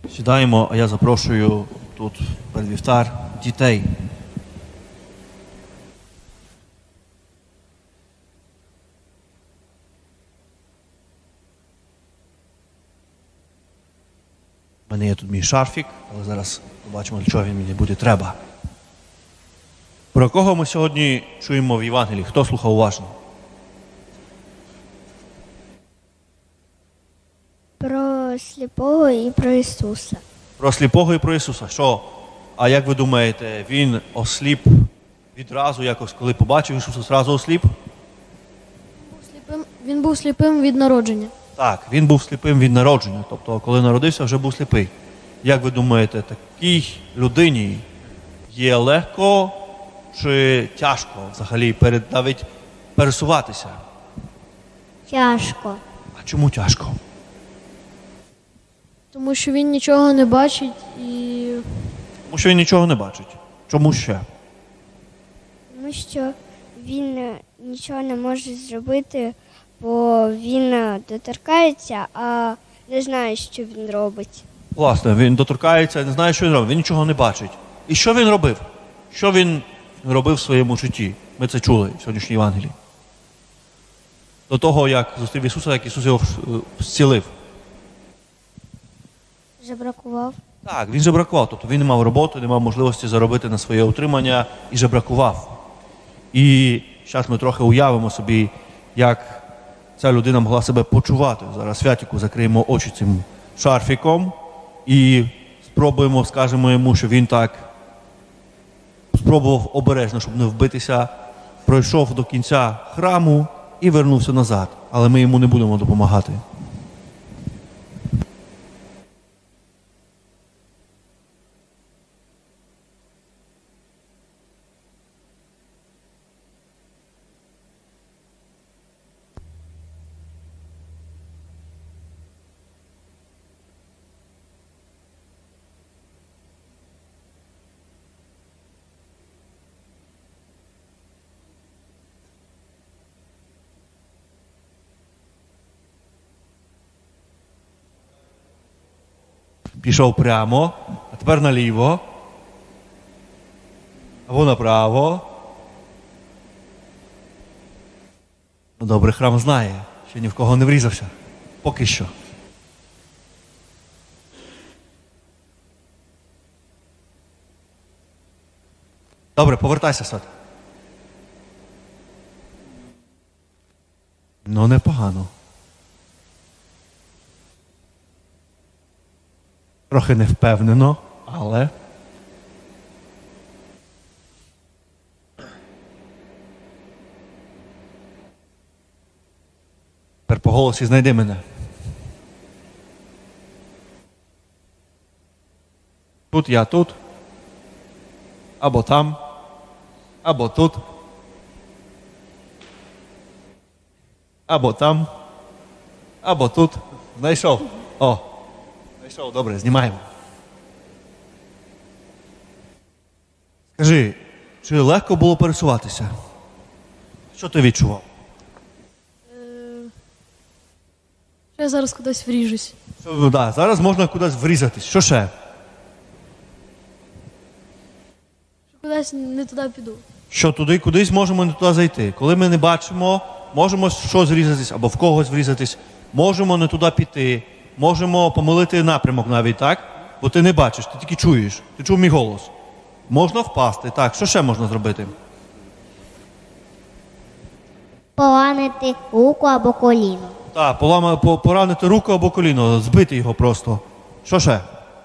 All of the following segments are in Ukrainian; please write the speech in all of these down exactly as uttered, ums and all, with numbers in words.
Сідаємо, а я запрошую тут перед вівтар дітей. У мене є тут мій шарфік, але зараз побачимо, для чого він мені буде треба. Про кого ми сьогодні чуємо в Євангелії? Хто слухав уважно? Про сліпого і про Ісуса. Про сліпого і про Ісуса. Що? А як ви думаєте, він осліп відразу якось, коли побачив Ісуса, зразу осліп? Він був сліпим від народження. Так, він був сліпим від народження. Тобто, коли народився, вже був сліпий. Як ви думаєте, такій людині є легко чи тяжко взагалі перед, навіть пересуватися? Тяжко. А чому тяжко? Тому що він нічого не бачить і... Тому що він нічого не бачить. Чому ще? Тому що він е, нічого не може зробити, бо він е, доторкається, а не знає, що він робить. Власне, він доторкається, не знає, що він робить. Він нічого не бачить. І що він робив? Що він робив в своєму житті? Ми це чули в сьогоднішній Євангелії. До того, як зустрів Ісуса, як Ісус його зцілив. Жебракував. Так, він жебракував. Тобто він не мав роботи, не мав можливості заробити на своє утримання і жебракував. І зараз ми трохи уявимо собі, як ця людина могла себе почувати. Зараз Святіку закриємо очі цим шарфіком і спробуємо, скажемо йому, що він так спробував обережно, щоб не вбитися, пройшов до кінця храму і вернувся назад. Але ми йому не будемо допомагати. Пішов прямо, а тепер наліво, або направо. Ну, добре, храм знає, що ні в кого не врізався. Поки що. Добре, повертайся, Сад. Ну, непогано. Трохи невпевнено, але... Тепер по голосі знайди мене. Тут я тут. Або там. Або тут. Або там. Або тут. Знайшов. О. Знайшов, добре, знімаємо. Скажи, чи легко було пересуватися? Що ти відчував? Що я зараз кудись вріжусь. Що, да, зараз можна кудись врізатись. Що ще? Що кудись не туди піду. Що туди, кудись можемо не туди зайти. Коли ми не бачимо, можемо щось врізатись або в когось врізатись, можемо не туди піти, можемо помилити напрямок навіть, так? Бо ти не бачиш, ти тільки чуєш. Ти чув мій голос. Можна впасти, так. Що ще можна зробити? Поранити руку або коліно. Так, полама, по, поранити руку або коліно, збити його просто. Що ще? Е,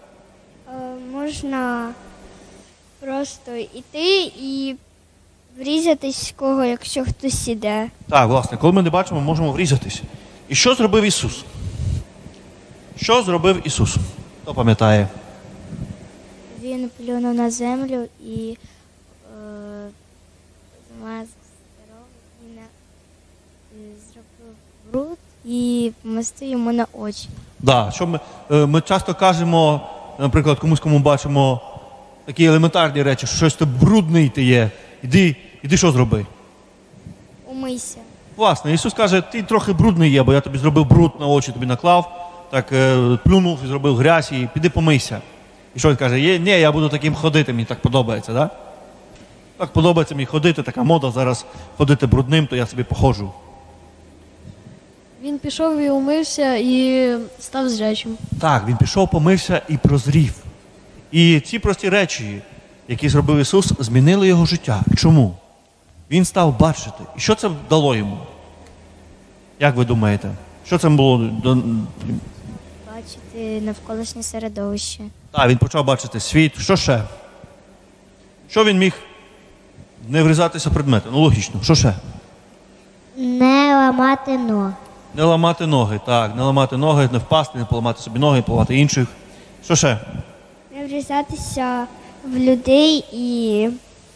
можна просто йти і врізатись з кого, якщо хтось іде. Так, власне, коли ми не бачимо, можемо врізатись. І що зробив Ісус? Що зробив Ісус? Хто пам'ятає? Він плюнув на землю і е, змазав старого, він е, зробив бруд і помастив йому на очі. Да, що ми, е, ми часто кажемо, наприклад, комусь, кому бачимо такі елементарні речі, що щось ти брудний ти є. Іди, іди що зроби? Умийся. Власне, Ісус каже, ти трохи брудний є, бо я тобі зробив бруд на очі, тобі наклав. так е, плюнув і зробив грязь, і піди помийся. І що він каже? Є, ні, я буду таким ходити, мені так подобається, да? Так подобається мені ходити, така мода зараз ходити брудним, то я собі походжу. Він пішов і умився і став зрячим. Так, він пішов, помився і прозрів. І ці прості речі, які зробив Ісус, змінили його життя. Чому? Він став бачити. І що це дало йому? Як ви думаєте? Що це було? Бачити навколишнє середовище. Так, він почав бачити світ. Що ще? Що він міг не врізатися в предмети? Ну, логічно. Що ще? Не ламати ноги. Не ламати ноги, так. Не ламати ноги, не впасти, не поламати собі ноги, не поламати інших. Що ще? Не врізатися в людей і...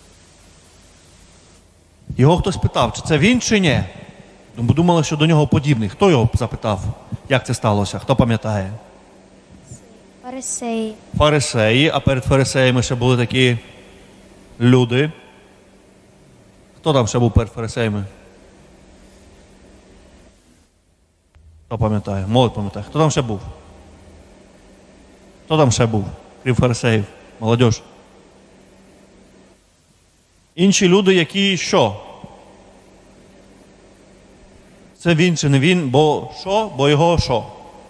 Його хтось питав, чи це він, чи ні? Бо думали, що до нього подібний. Хто його запитав, як це сталося? Хто пам'ятає? Фарисеї. Фарисеї, а перед фарисеями ще були такі люди. Хто там ще був перед фарисеями? Хто пам'ятає? Молодь пам'ятає. Хто там ще був? Хто там ще був, крім фарисеїв? Молодь. Інші люди, які що? Це він чи не він, бо що? Бо його що?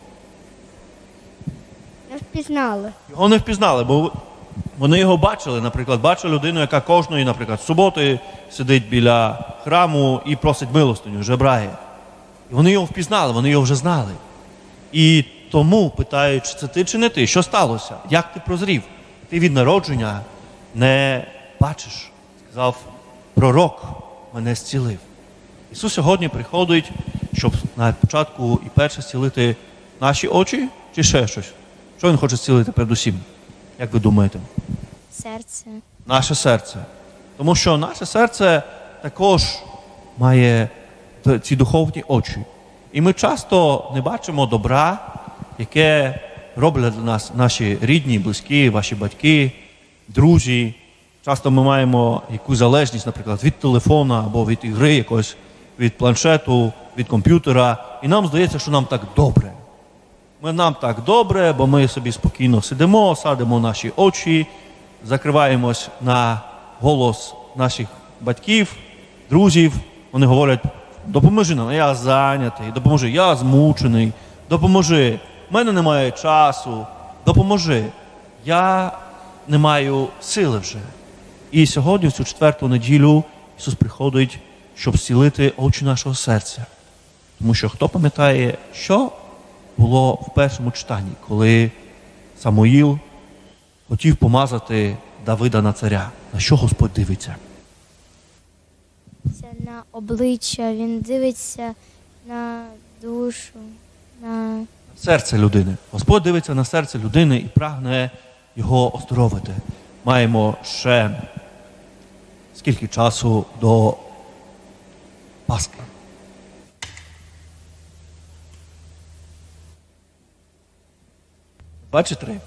Не впізнали. Його не впізнали, бо вони його бачили, наприклад, бачили людину, яка кожної, наприклад, суботи сидить біля храму і просить милостиню, жебрає. І вони його впізнали, вони його вже знали. І тому питають, чи це ти чи не ти, що сталося? Як ти прозрів? Ти від народження не бачиш. Сказав, пророк мене зцілив. Ісус сьогодні приходить, щоб на початку і перше зцілити наші очі, чи ще щось? Що Він хоче зцілити передусім? Як ви думаєте? Серце. Наше серце. Тому що наше серце також має ці духовні очі. І ми часто не бачимо добра, яке роблять для нас наші рідні, близькі, ваші батьки, друзі. Часто ми маємо якусь залежність, наприклад, від телефона або від ігри якось, від планшету, від комп'ютера. І нам здається, що нам так добре. Ми нам так добре, бо ми собі спокійно сидимо, садимо наші очі, закриваємось на голос наших батьків, друзів. Вони говорять, допоможи нам, я зайнятий, допоможи, я змучений, допоможи, в мене немає часу, допоможи, я не маю сили вже. І сьогодні, в цю четверту неділю, Ісус приходить, щоб зцілити очі нашого серця. Тому що хто пам'ятає, що було в першому читанні, коли Самуїл хотів помазати Давида на царя? На що Господь дивиться? Це на обличчя, він дивиться на душу, на... Серце людини. Господь дивиться на серце людини і прагне його оздоровити. Маємо ще скільки часу до Пасхи? Бачите? Три?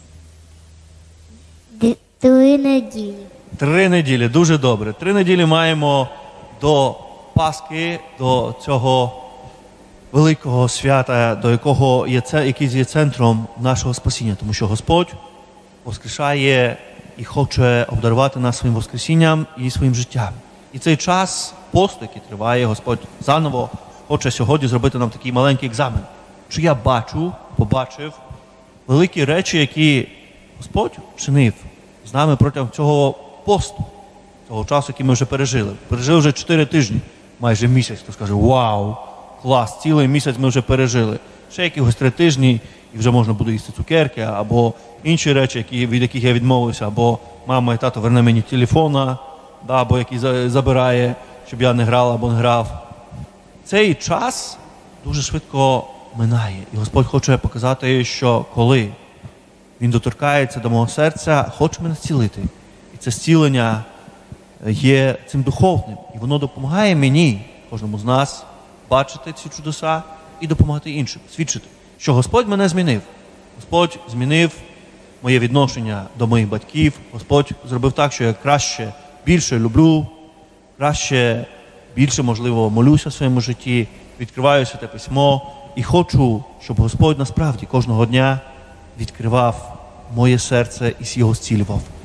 Три неділі. Три неділі, дуже добре. Три неділі маємо до Пасхи, до цього великого свята, до якого є, який є центром нашого спасіння. Тому що Господь воскрешає і хоче обдарувати нас своїм воскресінням і своїм життям. І цей час посту, який триває, Господь заново хоче сьогодні зробити нам такий маленький екзамен. Чи я бачу, побачив великі речі, які Господь вчинив з нами протягом цього посту, цього часу, який ми вже пережили. Пережили вже чотири тижні, майже місяць. Хто скаже, вау, клас, цілий місяць ми вже пережили. Ще якихось три тижні, і вже можна буде їсти цукерки, або інші речі, які, від яких я відмовився, або мама і тато верне мені телефона, да, або який забирає, щоб я не грав або не грав. Цей час дуже швидко минає. І Господь хоче показати, що коли Він доторкається до мого серця, хоче мене зцілити. І це зцілення є цим духовним. І воно допомагає мені, кожному з нас, бачити ці чудеса і допомагати іншим, свідчити, що Господь мене змінив. Господь змінив моє відношення до моїх батьків. Господь зробив так, що я краще, більше люблю, краще, більше, можливо, молюся в своєму житті, відкриваю Святе Письмо і хочу, щоб Господь насправді кожного дня відкривав моє серце і його зцілював.